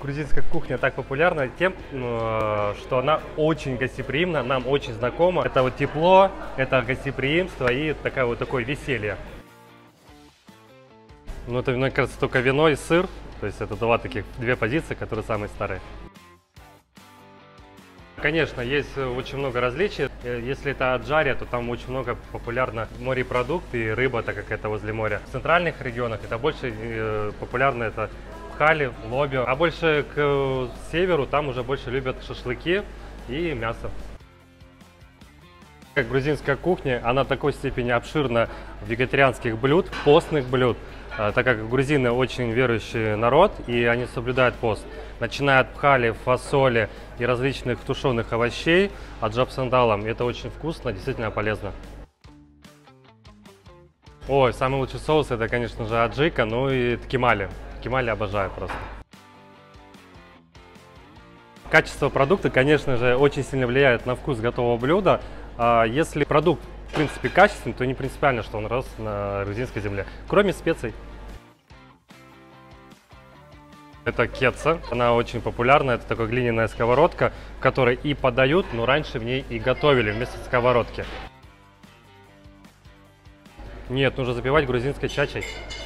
грузинская кухня так популярна тем, что она очень гостеприимна, нам очень знакома. Это вот тепло, это гостеприимство и такое веселье. Ну, это, мне кажется, только вино и сыр. То есть это две позиции, которые самые старые. Конечно, есть очень много различий. Если это аджария, то там очень много популярно морепродукты и рыба, так как это возле моря. В центральных регионах это больше популярно это пхали, лобио. А больше к северу там уже больше любят шашлыки и мясо. Грузинская кухня, она в такой степени обширна вегетарианских блюд, постных блюд, так как грузины очень верующий народ и они соблюдают пост. Начиная от пхали, фасоли и различных тушеных овощей, от джапсандалом. Это очень вкусно, действительно полезно. Ой, самый лучший соус это, конечно же, аджика, ну и ткемали. Ткемали обожаю просто. Качество продукта, конечно же, очень сильно влияет на вкус готового блюда. Если продукт, в принципе, качественный, то не принципиально, что он рос на грузинской земле, кроме специй. Это кетса, она очень популярна, это такая глиняная сковородка, в которой и подают, но раньше в ней и готовили вместо сковородки. Нет, нужно запивать грузинской чачей.